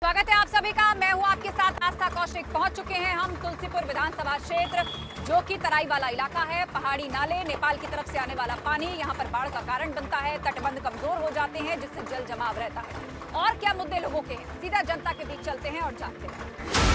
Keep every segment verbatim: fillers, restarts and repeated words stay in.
स्वागत है आप सभी का। मैं हूं आपके साथ आस्था कौशिक। पहुंच चुके हैं हम तुलसीपुर विधानसभा क्षेत्र, जो कि तराई वाला इलाका है। पहाड़ी नाले, नेपाल की तरफ से आने वाला पानी यहां पर बाढ़ का कारण बनता है। तटबंध कमजोर हो जाते हैं, जिससे जल जमाव रहता है। और क्या मुद्दे लोगों के हैं, सीधा जनता के बीच चलते हैं और जानते हैं।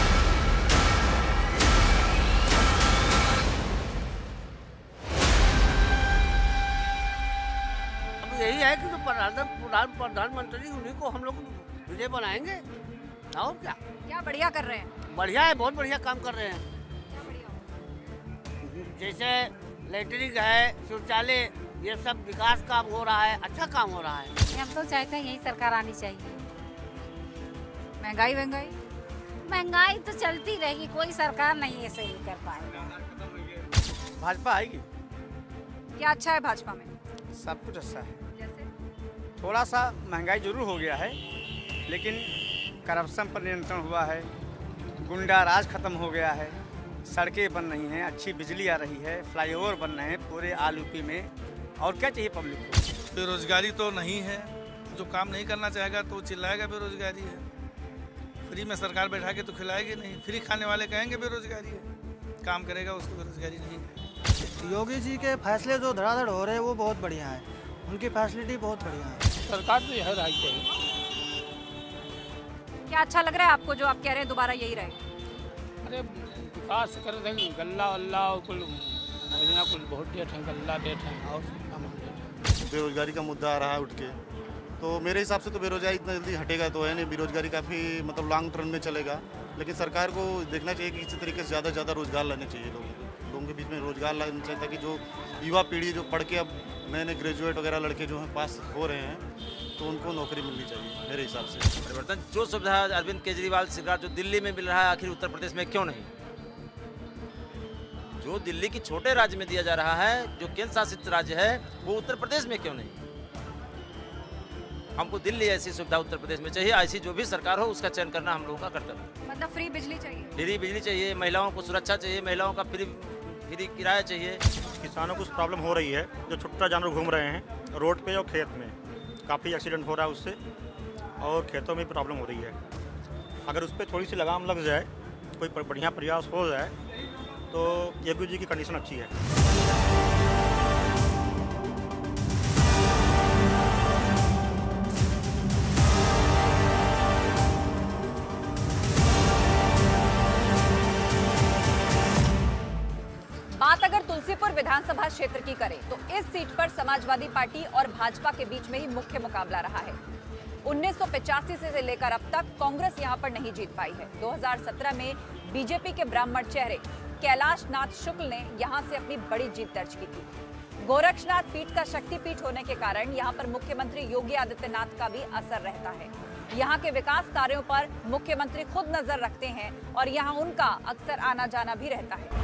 यही है कि जो प्रधान प्रधानमंत्री उन्हीं को हम लोग विजय बनाएंगे, और क्या क्या बढ़िया कर रहे हैं। बढ़िया है, बहुत बढ़िया काम कर रहे हैं। क्या बढ़िया? जैसे लैट्रिन है, शौचालय, ये सब विकास काम हो रहा है, अच्छा काम हो रहा है। हम तो चाहते हैं यही सरकार आनी चाहिए। महंगाई महंगाई महंगाई तो चलती रहेगी, कोई सरकार नहीं ऐसे ही कर पाएगा। भाजपा आएगी। क्या अच्छा है भाजपा में? सब कुछ अच्छा है। जैसे थोड़ा सा महंगाई जरूर हो गया है, लेकिन करप्शन पर नियंत्रण हुआ है, गुंडा राज खत्म हो गया है, सड़कें बन रही हैं, अच्छी बिजली आ रही है, फ्लाईओवर बन रहे हैं पूरे आल यूपी में। और क्या चाहिए पब्लिक को? बेरोजगारी तो नहीं है, जो काम नहीं करना चाहेगा तो चिल्लाएगा बेरोजगारी है। फ्री में सरकार बैठा के तो खिलाएगी नहीं, फ्री खाने वाले कहेंगे बेरोजगारी है, काम करेगा उसको बेरोजगारी नहीं है। योगी जी के फैसले जो धड़ाधड़ हो रहे हैं वो बहुत बढ़िया है, उनकी फैसिलिटी बहुत बढ़िया है। सरकार तो यह राज चाहिए। क्या अच्छा लग रहा है आपको जो आप कह रहे हैं दोबारा यही रहे? अरे विकास कर रहे, गल्ला वल्ला कुल योजना कुल बहुत डेट है, गल्ला डेट है और काम डेट है। बेरोजगारी का मुद्दा आ रहा है उठ के, तो मेरे हिसाब से तो बेरोजगारी इतना जल्दी हटेगा तो है नहीं। बेरोजगारी काफ़ी मतलब लॉन्ग टर्म में चलेगा, लेकिन सरकार को देखना चाहिए कि इसी तरीके से ज़्यादा से ज़्यादा रोजगार लाने चाहिए लोगों को। लोगों के बीच में रोजगार लाना चाहिए ताकि जो युवा पीढ़ी जो पढ़ के अब नए नए ग्रेजुएट वगैरह लड़के जो हैं पास हो रहे हैं, तो उनको नौकरी मिलनी चाहिए मेरे हिसाब से। परिवर्तन जो सुविधा अरविंद केजरीवाल सरकार जो दिल्ली में मिल रहा है, आखिर उत्तर प्रदेश में क्यों नहीं? जो दिल्ली की छोटे राज्य में दिया जा रहा है, जो केंद्र शासित राज्य है, वो उत्तर प्रदेश में क्यों नहीं? हमको दिल्ली ऐसी सुविधा उत्तर प्रदेश में चाहिए। ऐसी जो भी सरकार हो उसका चयन करना हम लोगों का कर्तव्य। मतलब फ्री बिजली चाहिए, फ्री बिजली चाहिए, महिलाओं को सुरक्षा चाहिए, महिलाओं का फ्री फ्री किराया चाहिए। किसानों को प्रॉब्लम हो रही है, जो छोटा जानवर घूम रहे हैं रोड पे और खेत में, काफ़ी एक्सीडेंट हो रहा है उससे, और खेतों में प्रॉब्लम हो रही है। अगर उस पर थोड़ी सी लगाम लग जाए, कोई बढ़िया प्रयास हो जाए, तो योगी जी की कंडीशन अच्छी है। बात अगर तुलसीपुर विधानसभा क्षेत्र की करें तो इस सीट पर समाजवादी पार्टी और भाजपा के बीच में ही मुख्य मुकाबला रहा है। उन्नीस सौ पचासी से लेकर अब तक कांग्रेस यहां पर नहीं जीत पाई है। दो हज़ार सत्रह में बीजेपी के ब्राह्मण चेहरे कैलाश नाथ शुक्ल ने यहां से अपनी बड़ी जीत दर्ज की थी। गोरक्षनाथ पीठ का शक्तिपीठ होने के कारण यहां पर मुख्यमंत्री योगी आदित्यनाथ का भी असर रहता है। यहाँ के विकास कार्यों पर मुख्यमंत्री खुद नजर रखते हैं और यहाँ उनका अक्सर आना जाना भी रहता है।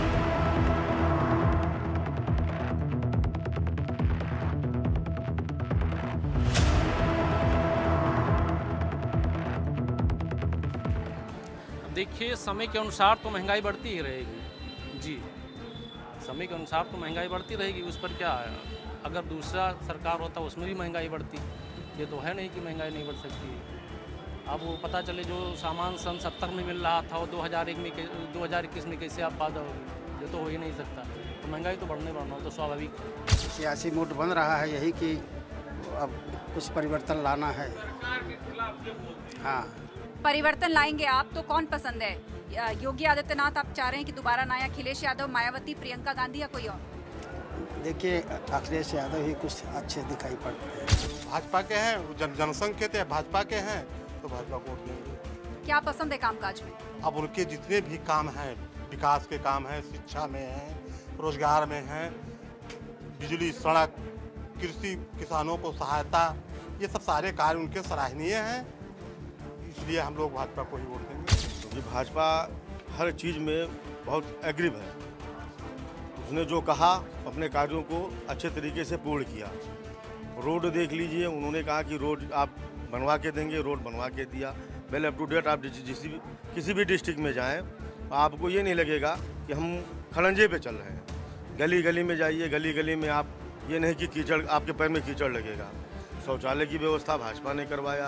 देखिए, समय के अनुसार तो महंगाई बढ़ती ही रहेगी जी, समय के अनुसार तो महंगाई बढ़ती रहेगी। उस पर क्या है, अगर दूसरा सरकार होता उसमें भी महंगाई बढ़ती। ये तो है नहीं कि महंगाई नहीं बढ़ सकती। अब वो पता चले जो सामान सन सत्तर में मिल रहा था वो दो हज़ार एक में दो हज़ार इक्कीस में कैसे आप पैदा होगी? ये तो हो ही नहीं सकता। तो महंगाई तो बढ़ने बढ़ना तो स्वाभाविक है। सियासी मूड बन रहा है यही कि अब कुछ परिवर्तन लाना है। हाँ, परिवर्तन लाएंगे आप तो कौन पसंद है? योगी आदित्यनाथ आप चाह रहे हैं कि दोबारा नया, अखिलेश यादव, मायावती, प्रियंका गांधी या कोई और? देखिए, अखिलेश यादव ही कुछ अच्छे दिखाई पड़ते हैं। भाजपा के हैं, जन जनसंघ के थे, भाजपा के हैं तो भाजपा को वोट देंगे। क्या पसंद है कामकाज में? अब उनके जितने भी काम हैं, विकास के काम हैं, शिक्षा में हैं, रोजगार में हैं, बिजली, सड़क, कृषि, किसानों को सहायता, ये सब सारे कार्य उनके सराहनीय हैं, इसलिए हम लोग भाजपा को ही वोट देंगे। क्योंकि भाजपा हर चीज़ में बहुत एग्रीव है। उसने जो कहा अपने कार्यों को अच्छे तरीके से पूर्ण किया। रोड देख लीजिए, उन्होंने कहा कि रोड आप बनवा के देंगे, रोड बनवा के दिया। Well up to date. आप जिस भी किसी भी डिस्ट्रिक्ट में जाएं, आपको ये नहीं लगेगा कि हम खड़ंजे पे चल रहे हैं। गली गली में जाइए, गली गली में आप ये नहीं कि कीचड़, आपके पैर में कीचड़ लगेगा। शौचालय की व्यवस्था भाजपा ने करवाया,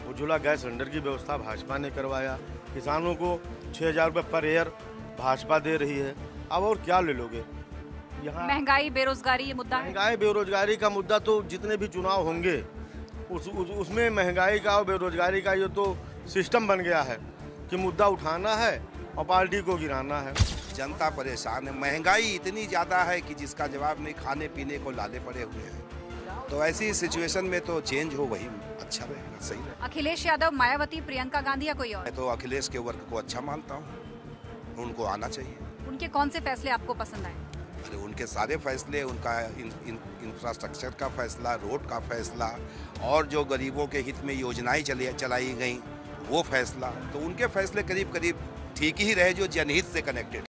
उज्ज्वला गैस सिलेंडर की व्यवस्था भाजपा ने करवाया। किसानों को छः हज़ार रुपये पर ईयर भाजपा दे रही है। अब और क्या ले लोगे? यहाँ महंगाई, बेरोजगारी ये मुद्दा है। महंगाई बेरोजगारी का मुद्दा तो जितने भी चुनाव होंगे उस, उस उसमें महंगाई का और बेरोजगारी का ये तो सिस्टम बन गया है कि मुद्दा उठाना है और पार्टी को गिराना है। जनता परेशान है, महंगाई इतनी ज़्यादा है कि जिसका जवाब नहीं, खाने पीने को लाले पड़े हुए हैं। तो ऐसी सिचुएशन में तो चेंज हो वही अच्छा रहेगा, सही रहेगा। अखिलेश यादव, मायावती, प्रियंका गांधी या कोई और? मैं तो अखिलेश के वर्क को अच्छा मानता हूँ, उनको आना चाहिए। उनके कौन से फैसले आपको पसंद आए? अरे उनके सारे फैसले, उनका इन, इन, इंफ्रास्ट्रक्चर का फैसला, रोड का फैसला और जो गरीबों के हित में योजनाएं चली चलाई गई वो फैसला, तो उनके फैसले करीब करीब ठीक ही रहे जो जनहित से कनेक्टेड।